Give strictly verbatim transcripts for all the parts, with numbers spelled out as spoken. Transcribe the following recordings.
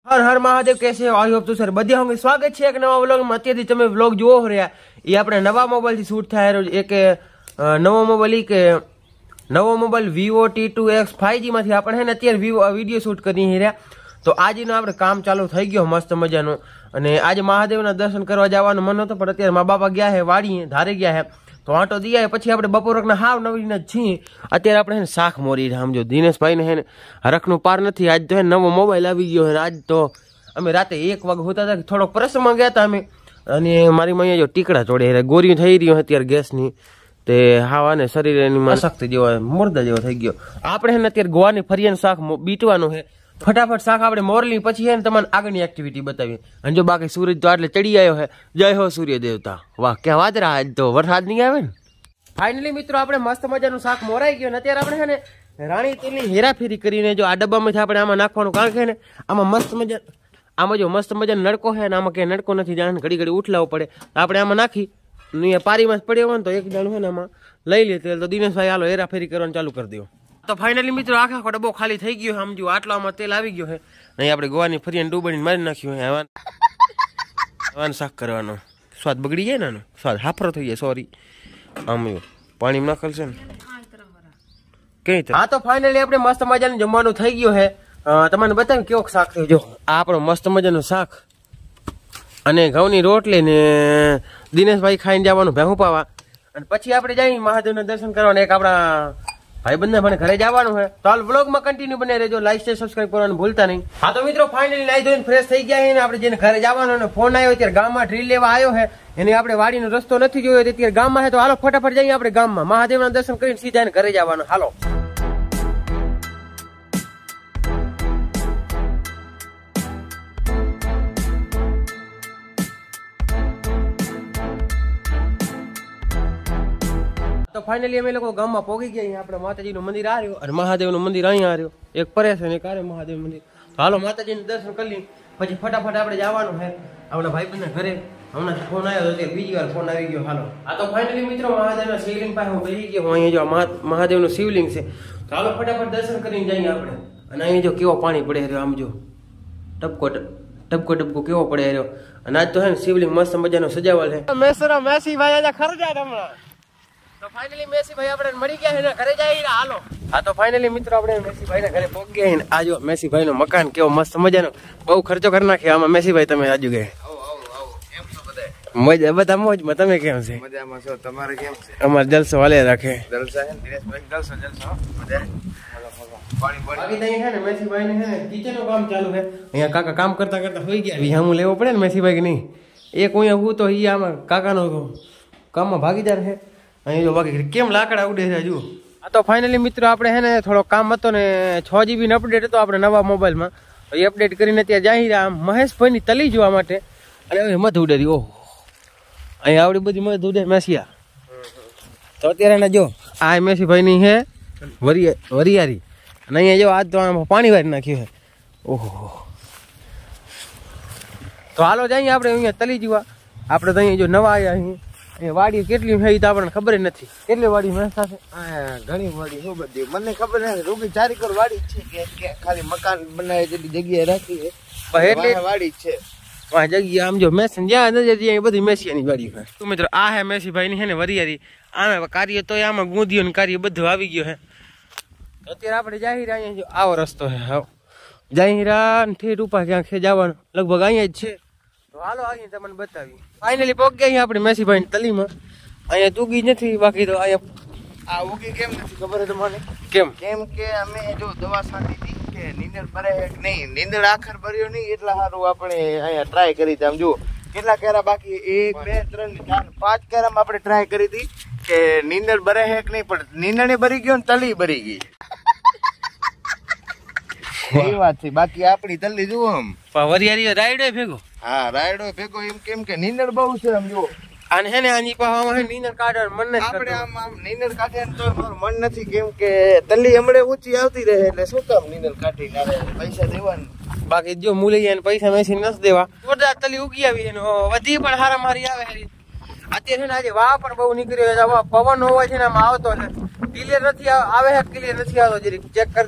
हर हर महादेव कैसे हो? I hope तो सर बढ़िया होंगे। स्वागत है एक नवा व्लॉग में। અત્યારથી તમે વ્લોગ જોવો રહ્યા એ આપણે નવા મોબાઈલ થી શૂટ થાય એક નવો મોબાઈલ કે નવો mobile Vivo T two X five G માંથી આપણે હે ને અત્યારે વિડિયો શૂટ કરી રહ્યા। તો આજનો આપણે કામ ચાલુ થઈ ગયો મસ્ત મજાનું અને આજે મહાદેવના દર્શન કરવા જવાનું મન હતો પણ અત્યારે મા બાપા ગયા હે વાડી ધારે ગયા હે તો આટો દિયા પછી આપણે બપોરકના હાવ નવીના છીએ। અત્યારે આપણે હે શાખ મોરી સમજો દિનેશભાઈ ને હે ને હરખનું પાર નથી। આજ તો હે નવો મોબાઈલ આવી ગયો હે। આજ તો અમે રાતે એક વાગે હોતા હતા થોડોક પ્રસંગમાં ગયા હતા અમે અને મારી મૈયા જો ટીકડા ચોડે ગોરી થઈ રહ્યો અત્યારે ગેસની તે હાવા ને શરીર એની અશક્તિ જેવો મુર્દા જેવો થઈ ગયો। આપણે હે ને અત્યારે ગોવાની ફરિયાનું શાક બીટવાનું છે। ફટાફટ શાક આપણે મોરલી પછી હે ને તમને આગળની એક્ટિવિટી બતાવી અને જો બાકી સૂરજ તો આટલે ચડી આવ્યો હે। જય હો સૂર્ય દેવતા। વાહ ક્યાં વાત રહ્યા આજ તો વરસાદ નહીં આવે ને। ફાઇનલી મિત્રો આપણે મસ્ત મજાનું શાક મોરાઈ ગયો ને અત્યારે આપણે હે ને રાણી તેલની હેરાફેરી કરીને જો આ ડબ્બામાંથી આપણે આમાં નાખવાનું કારણ કે ને આમાં મસ્ત મજા આમાં જો મસ્ત મજાનો નડકો છે ને આમાં ક્યાંય નડકો નથી જાણે ઘડી ઘડી ઉઠલાવવો પડે આપણે આમાં નાખી ને પારીમાં પડ્યો હોય ને તો એક જાણું છે ને આમાં લઈ લે તેલ તો દિનેશભાઈ હાલો હેરાફેરી કરવાનું ચાલુ કરી દો। તો ફાઇનલી મિત્રો આખા આખો ડબ્બો ખાલી થઈ ગયો સમજો આટલો આમાં તેલ આવી ગયો છે અહીં આપણે ગોવાની ફરિયાને ડૂબાડીને મારી નાખ્યું હે હવાન શાક કરવાનો સ્વાદ બગડી જાય ને સ્વાદ હાફરો થઈ જાય સોરી આમ પાણી નાખેલ છે ને કઈ હા તો ફાઇનલી આપણે મસ્ત મજાનું જમવાનું થઈ ગયું છે। તમને બતાવ્યું કેવો શાક થયું જો આ આપણો મસ્ત મજાનું શાક અને ઘઉંની રોટલી ને દિનેશભાઈ ખાઈને જવાનું ભેહું પાવા અને પછી આપણે જઈ મહાદેવના દર્શન કરવાના એક આપણા ભાઈબંધને મને ઘરે જવાનું છે। તો હાલ વ્લોગમાં કન્ટિન્યુ બને રહેજો લાઈક શેર સબસ્ક્રાઇબ કરવાનું ભૂલતા નહીં। હા તો મિત્રો ફાઇનલી નાઈ ધોઈને ફ્રેશ થઈ ગયા છે ને આપણે જેને ઘરે જવાનું અને ફોન આવ્યો ત્યારે ગામમાં ડ્રીલ લેવા આવ્યો છે એને આપણે વાડીનો રસ્તો નથી જોયો અત્યારે ગામમાં છે તો હાલો ફટાફટ જઈએ આપણે ગામમાં મહાદેવના દર્શન કરીને સીધા એને ઘરે જવાનું હાલો। તો ફાઇનલી અમે લોકો ગામમાં પહોંચી ગયા। આપણે માતાજીનું મંદિર આ રહ્યું અને મહાદેવનું મંદિર અહીંયા આ રહ્યું એક પરેશ અને કારે મહાદેવ મંદિર હાલો માતાજીનું દર્શન કરી લઈએ પછી ફટાફટ આપણે જવાનું છે આપણા ભાઈબંધના ઘરે। હમણાં ફોન આવ્યો તો બીજી વાર ફોન આવી ગયો હાલો। આ તો ફાઇનલી મિત્રો મહાદેવના શિવલિંગ પાસે હું બેસી ગયો હું અહીંયા જો મહાદેવનું શિવલિંગ છે તો હાલો ફટાફટ દર્શન કરીને જઈએ આપણે અને અહીંયા જો કેવો પાણી પડે રહ્યો આમ જો ટપકો ટપકો ટપકો કેવો પડે રહ્યો અને આજ તો હે ને શિવલિંગ મસ્ત મજાનો સજાવેલ છે। મેસરા મેસી ભાઈ આજે ખરજા હમણાં તો ફાઇનલી મેસીભાઈ આપણે મળી ગયા છે ઘરે જઈએ હાલો। હા તો ફાઇનલી મિત્રો આપણે મેસીભાઈ ના ઘરે પહોંચી ગયા આ જો મેસીભાઈ નું મકાન કેવો મસ્ત મજાનો બહુ ખર્ચો કરી નાખ્યો આમાં મેસીભાઈ તમે આજુ ગયા મજા બધા મોજમાં તમે કેમ છે? મજામાં છો તમારે કેમ છે? અમારે જલસો વાલે રાખે જલસા છે દિનેશભાઈ જલસો જલસો મજા પાણી પાણી બાકી છે ને મેસીભાઈ ને છે ને કિચન નું કામ ચાલુ છે અહીંયા કાકા કામ કરતા કરતા હોઈ ગયા વિહામું લેવો પડે ને મેસીભાઈ કે નહીં એક અહીંયા હું તો ઈ આમાં કાકાનો કામમાં ભાગીદાર છે અહીં જો બાકી કેમ લાકડા ઉડે છે જુઓ। આ તો ફાઇનલી મિત્રો આપણે હે ને થોડો કામ હતો ને છ જીબી નો અપડેટ હતો આપણે નવા મોબાઈલમાં એ અપડેટ કરીને ત્યાં જાય રહ્યા મહેશભાઈની તલી જોવા માટે અને હવે મધ ઉડે ઓહો અહીં આવડી બધી મધ ઉડે મેસિયા તો અત્યારે જો આ મેસીભાઈની હે વરિયારી અને અહીંયા જો આજ તો આમાં પાણી વારી નાખ્યું છે ઓહો। તો હાલો જઈએ આપણે અહીંયા તલી જોવા આપણે તો અહીંયા જો નવા આવ્યા અહીં એ વાડી કેટલી છે તો આપણને ખબર નથી કેટલી વાડી મહેસા છે ઘણી વાડી શું બધી મને ખબર નથી રૂબી ચારી કર વાડી છે કે ખાલી મકાન બનાવે જેટલી જગ્યાએ રાખી છે એટલી વાડી છે વાહ જગ્યા આમ જો મેસી જ્યાં નજર ત્યાં બધી મેસીયાની વાડી છે। તો મિત્રો આ હે મેસીભાઈ ની છે ને વરિયારી આમે કાર્ય તો આમાં ગુંદીઓ ને કાર્ય બધું આવી ગયો છે। અત્યારે આપણે જાહેર અહીંયા જો આવો રસ્તો છે હા જાહેરા ઠેઠ ઉપર ક્યાંક છે જવાનું લગભગ અહીંયા જ છે તો હાલો અહીંયા તમને બતાવી ફાઇનલી પહોંચી ગયા આપણે મેસીભાઈ ની તલીમાં અહીંયા તૂગી નથી બાકી તો અહીંયા આ ઉગી કેમ નથી ખબર છે તમને કેમ કેમ કે અમે જો દવા છાંટી હતી કે નીંદર ભરે કે નહીં નીંદર આખર ભર્યો નહીં એટલા સારું આપણે અહીંયા ટ્રાય કરી હતી આમ જુઓ કેટલા કેરા બાકી એક બે ત્રણ ચાર પાંચ કેરામાં આપણે ટ્રાય કરી હતી કે નીંદર ભરે છે કે નહીં પણ નીંદણે ભરી ગયો ને તલી ભરી ગઈ એ વાત છે બાકી આપણી તલ્લી જુઓ આમ વરિયારી રાયડો ભેગો હા રાયડો ભેગો એમ કેમ કે નીંદર બહુ છે આમ જુઓ અને હે ને આની પાસે નીંદર કાઢવાનું મન નથી આપણે આમ આમ નીંદર કાઢે તો મારું મન નથી કેમ કે તલ્લી હમણે ઊંચી આવતી રહે એટલે શું કામ નીંદર કાઢી ના પૈસા દેવાનું બાકી જો મૂલી પૈસા મેસી નથી દેવા જોરદાર તલી ઉગી આવી એનો વધી પણ હારા મારી આવે અત્યારે આજે વાહ પણ બહુ નીકળ્યો પવન હોવા છે ને આમ આવતો છે ક્લિયર નથી આવે ક્લિયર નથી આવતો જરીક ચેક કરી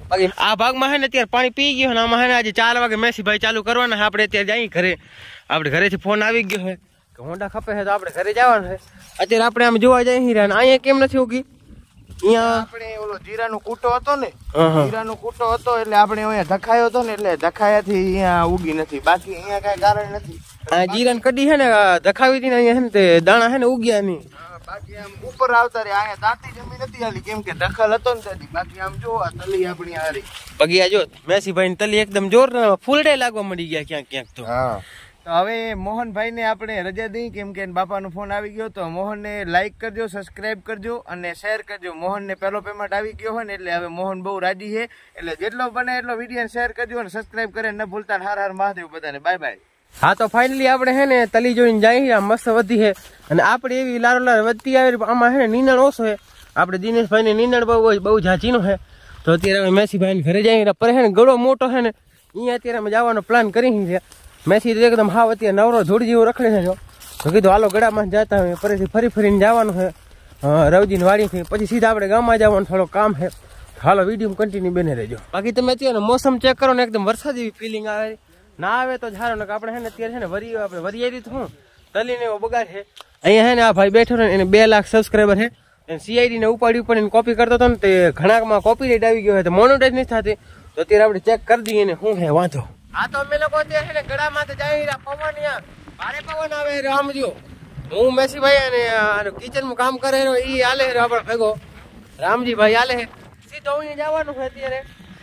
બાકી આ ભાગમાં હે ને અત્યારે પાણી પી ગયો ને આમાં હે ને આજે ચાર વાગે મેસીભાઈ ચાલુ કરવાના છે. આપણે અત્યારે જઈએ ઘરે. આપણે ઘરેથી ફોન આવી ગયો છે કે હોન્ડા ખપે છે તો આપણે ઘરે જવાનું છે. અત્યારે આપણે આમ જોવા જઈએ રહ્યા ને અહીંયા કેમ નથી ઉગી? અહીંયા આપણે ઓલો જીરાનો કૂટો હતો ને, જીરાનો કૂટો હતો એટલે આપણે અહીંયા ધખાયો હતો ને એટલે ધખાયાથી અહીંયા ઉગી નથી. બાકી અહીંયા કઈ કારણ નથી. આ જીરાન કડી છે ને ધખાવી હતી ને અહીંયા છે ને તે દાણા છે ને ઉગ્યા નહીં. બાકી આમ ઉપર આવતા રે અહીંયા દાંતી જમી નથી હાલી કેમ કે દખલ હતો ને ત્યાંથી. બાકી આમ જો આ તલી આપણી હારી પગી આ જો મેસીભાઈ ની તલી એકદમ જોર ફૂલડે લાગવા મળી ગયા ક્યાંક ક્યાંક તો. હા તો હવે મોહનભાઈ ને આપણે રજા દઈ કેમ કે બાપાનો ફોન આવી ગયો. તો મોહનને લાઈક કરજો, સબસ્ક્રાઇબ કરજો અને શેર કરજો. મોહનને પહેલો પેમેન્ટ આવી ગયો હોય ને એટલે હવે મોહન બહુ રાજી છે. એટલે જેટલો બને એટલો વિડીયો શેર કરજો અને સબસ્ક્રાઇબ કરે ન ભૂલતા. હાર હાર મહાદેવ બધાને. Bye bye. હા તો ફાઇનલી આપણે હે ને તલી જોઈને જાય મસ્ત વધી છે અને આપણે એવી લારો લાર વધતી આવે. આમાં હે ને નીંદણ ઓછો છે. આપણે દિનેશભાઈ ને નીંદણ બહુ હોય, બહુ ઝાંચીનો છે. તો અત્યારે મેસીભાઈ ઘરે જાય પર હે ને ગળો મોટો છે ને અહીંયા અત્યારે અમે જવાનો પ્લાન કરી છે. મેસી તો એકદમ હાવ અત્યારે નવરો જોડી જેવો રખડે છે. જો તો કીધું હાલો ગળામાં જતા હોય ફરીથી ફરી ફરીને જવાનું છે રવજીની વાડીથી. પછી સીધા આપણે ગામમાં જવાનું થોડો કામ છે. હાલો વિડીયો કન્ટિન્યુ બને રહેજો. બાકી તમે અત્યારે મોસમ ચેક કરો ને એકદમ વરસાદ જેવી ફિલિંગ આવે. ના આવે તો સારો ને આપણે હે ને અત્યારે છે ને વરી આપણે વરિયારી તો હું તલીને એવો બગાડ છે. અહીંયા હે ને આ ભાઈ બેઠો ને એને બે લાખ સબસ્ક્રાઈબર છે. એને સીઆઈડી ને ઉપાડી ઉપાડીને કોપી કરતો હતો ને તે ઘણામાં કોપી રાઈટ આવી ગયો હોય તો મોનોટાઈઝ નથી થતી. તો અત્યારે આપણે ચેક કરી દઈએ ને શું હે વાંધો. હા તો અમે લોકો અત્યારે છે ને ગળામાં તો જાય પવન ભારે પવન આવે આમ જો હું મેસીભાઈ અને કિચનમાં કામ કરે એ હાલે આપણે ભેગો રામજીભાઈ હાલે સીધો અહીંયા જવાનું છે અત્યારે.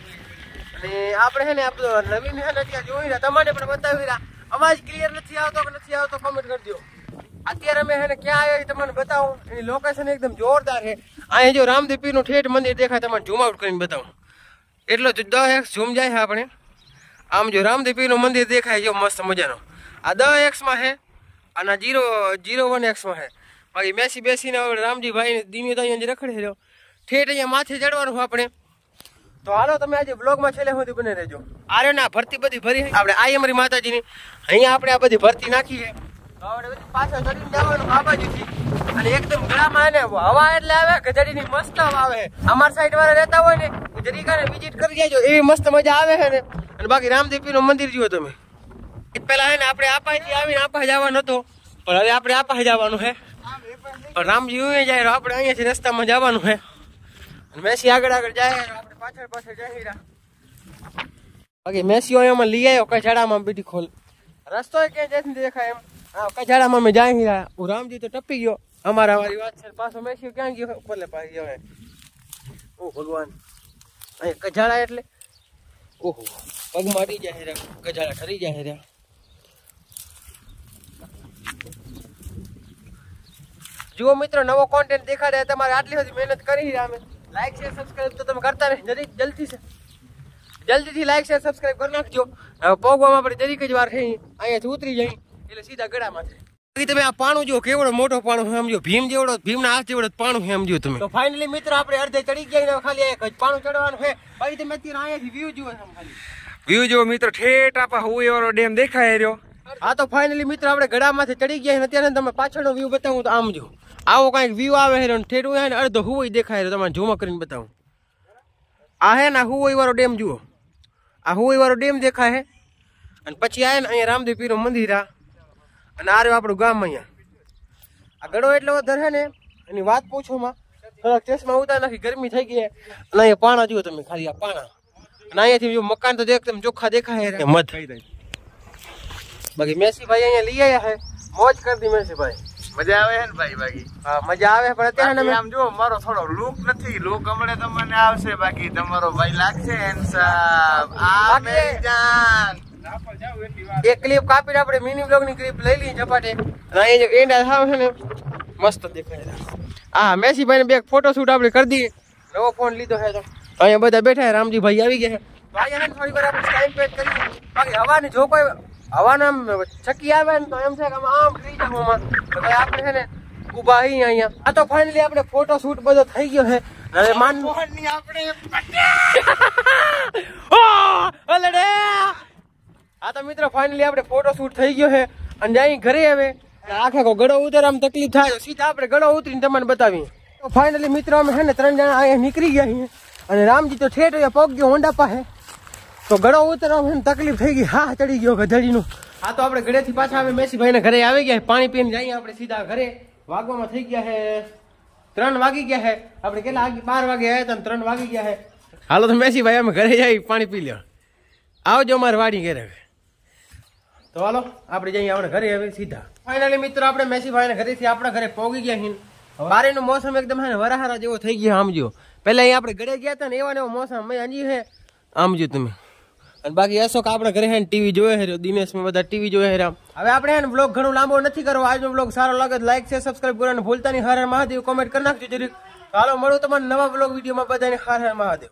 અને આપણે છે ને આપણો નવીન છે ને અત્યારે જોઈ રહ્યા તમારે પણ બતાવી રહ્યા. અવાજ ક્લિયર નથી આવતો કે નથી આવતો કમેન્ટ કરજો. અત્યારે અમે છે ને ક્યાં આવ્યા તમને બતાવું. એની લોકેશન એકદમ જોરદાર છે. અહીંયા જો રામદેવ પીરનું ઠેઠ મંદિર દેખાય તમને ઝૂમ આઉટ કરીને બતાવું. એટલો જ દસ એક્સ ઝૂમ જાય છે આપણે. આમ જો રામદેવ પીરનું મંદિર દેખાય જો મસ્ત મજાનો. આ દસ એક્સમાં છે અને જીરો જીરો વન એક્સમાં છે. બાકી બેસી બેસીને રામજીભાઈ ધીમે તો અહીંયા રખડે છે. ઠેઠ અહીંયા માથે ચડવાનું આપણે. તો હાલો તમે આજે બ્લોગમાં છેલ્લે સુધી બને રહેજો. આરે ના ભરતી બધી ભરી આપણે આઈ અમારી માતાજીની અહીંયા આપણે આ બધી ભરતી નાખી છે. તો આપણે બધી પાછળ ચડીને જવાનું આ બાજુથી અને એકદમ ગળામાં ને હવા એટલે આવે કે જડીની મસ્ત હવા આવે. અમારી સાઈડ વાળા રહેતા હોય ને જરી કાને વિઝિટ કરી જાયજો એવી મસ્ત મજા આવે છે ને. અને બાકી રામદેવપીરનું મંદિર જુઓ તમે. પેલા હે ને આપણે આપાથી આવીને આપા જવાનો હતો પણ હવે આપણે આપા જવાનું છે. પણ રામજી ઉઈ જાય આપણે અહીંયાથી રસ્તામાં જવાનું છે. મેસી આગળ આગળ જાય આપણે પાછળ પાછળ જઈ. બાકી મેસીઓ એમાં લઈ આવ્યો કચાડામાં બીટી ખોલ રસ્તો ક્યાં જાય દેખાય એમ. હા કચાડામાં અમે જાય રહ્યા. હું રામજી તો ટપી ગયો અમારા વાળી વાત છે. પાછો મેસીઓ ક્યાં ગયો ઉપરલે પાછી હવે. ઓ ભગવાન અહીંયા કચાડા એટલે ઓહો પગ મારી જાય રે કચાડા ઠરી જાય રે. જુઓ મિત્રો નવો કોન્ટેન્ટ દેખાડે તમારે આટલી બધી મહેનત કરી રહ્યા અમે. લાઈક શેર સબસ્ક્રાઇબ તો તમે કરતા નહીં જલ્દી જલ્દી છે જલ્દીથી લાઈક શેર સબસ્ક્રાઇબ કરી નાખજો. હવે પગવામાં આપણે જરીક જ વાર થઈ અહીંયાથી ઉતરી જઈ એટલે સીધા ગળામાં છે. તમે આ પાણું જો કેવડો મોટો પાણું સમજો ભીમ જેવડો ભીમના હાથ જેવડો પાણું સમજો તમે. તો ફાઇનલી મિત્રો આપણે અડધે ચડી ગયા ખાલી એક જ પાણું ચડવાનું છે. પછી તમે અત્યારે અહીંયાથી વ્યૂ જુઓ ખાલી વ્યૂ જો મિત્રો ઠેઠ આપા હુઈ વાળો ડેમ દેખાય રહ્યો. હા તો ફાઇનલી મિત્રો આપણે ગળામાંથી ચડી ગયા અત્યારે તમે પાછળનો વ્યૂ બતાવું તો આમ જો આવો કઈક વ્યૂ આવે છે. ઠેઠું ને અડધો હુઈ દેખાય તમારે ઝૂમ કરીને બતાવું. આ હે ને હુઈ વાળો ડેમ જુઓ. આ હુઈ વાળો ડેમ દેખાય છે અને પછી આ ને અહીંયા રામદેવ પીરનું મંદિર આ અને આ રહ્યું આપણું ગામ. અહીંયા આ ગળો એટલો વધારે ને એની વાત પૂછોમાં થોડાક ચશ્મા ઉતાર નાખી ગરમી થઈ ગઈ. અને અહીંયા પાણા જુઓ તમે ખાલી આ પાણા અને અહીંયાથી જો મકાન તો એકદમ ચોખ્ખા દેખાય મધ. બાકી મેસીભાઈ અહીંયા લઈ આવ્યા છે મોજ કરી દી મેસીભાઈ. મજા આવે છે ને ભાઈ? બાકી હા મજા આવે પણ અત્યારે આમ જો મારો થોડો લુક નથી. લુક હમણાં તમને આવશે. બાકી તમારો ભાઈ લાગશે હેન્ડસમ. આ મેરી જાન એક ક્લિપ કાપીને આપણે મિની બ્લોગ ની ક્લિપ લઈ લઈએ ઝપાટે. અહીં એન્ડ થાવ છે ને મસ્ત દેખાય. હા મેસીભાઈ ને બે ફોટો શૂટ આપણે કરી દઈએ. નવો ફોન લીધો છે તો અહીંયા બધા બેઠા છે. રામજીભાઈ આવી ગયા છે. થોડી વાર આપણે ટાઈમ પેક કરીએ. બાકી હવાની જો કોઈ હવાના આમ ચકી આવે ને તો એમ છે કે આમ થઈ જવામાં તો આપણે છે ને ઉભા અહીં અહીંયા. આ તો ફાઇનલી આપણે ફોટો શૂટ બધો થઈ ગયો છે. હવે માન મોહનની આપણે અલડે આ તો મિત્રો ફાઇનલી આપણે ફોટો શૂટ થઈ ગયો છે અને જાય ઘરે હવે આખે ગળો ઉતર આમ તકલીફ થાય સીધા આપણે ગળો ઉતરીને તમને બતાવીએ. તો ફાઇનલી મિત્રો અમે છે ને ત્રણ જણા અહીંયા નીકળી ગયા છીએ અને રામજી તો ઠેઠ પગ ગયો હોંડા પાસે, તો ગળો ઉતરવામાં તકલીફ થઈ ગઈ. હા ચડી ગયો ગધડીનું. હા તો આપણે ઘરેથી પાછા અમે મેસીભાઈ ઘરે આવી ગયા, પાણી પીને જઈએ આપણે સીધા ઘરે. વાગવામાં થઈ ગયા છે ત્રણ વાગી ગયા છે. આપણે કેટલા બાર વાગે આવ્યા હતા, ત્રણ વાગી ગયા છે. હાલો તો મેસીભાઈ અમે ઘરે જઈ પાણી પી લ્યો. આવજો અમારે વાડી ઘરે. તો હાલો આપણે જઈએ આપણે ઘરે હવે સીધા. ફાઇનલી મિત્રો આપણે મેસીભાઈ ઘરેથી આપણા ઘરે પહોંચી ગયા છીએ. બારેનું મોસમ એકદમ હે ને વરાહારા જેવો થઈ ગયો. આમજો પેલા અહીંયા આપણે ઘરે ગયા હતા ને એવા ને એવો મોસમ મેં હજી હે આમજો તમે. અને બાકી અશોક આપણે ઘરે હે ને ટીવી જોયે છે, દિનેશ માં બધા ટીવી જોયે છે. હવે આપણે હે ને બ્લોગ ઘણો લાંબો નથી કરવો. આજનો બ્લોગ સારો લાગે તો લાઈક છે, સબસ્ક્રાઇબ કરવાનું ભૂલતા નહીં. હર હર મહાદેવ કોમેન્ટ કરી નાખજો જરીક. હાલો મળું તમારા નવા બ્લોગ વિડીયોમાં. બધાને હર હર મહાદેવ.